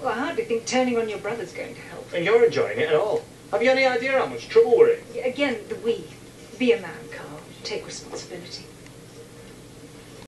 Well, I hardly think turning on your brother's going to help. And you're enjoying it at all. Have you any idea how much trouble we're in? Again, the we. Be a man, Carl. Take responsibility.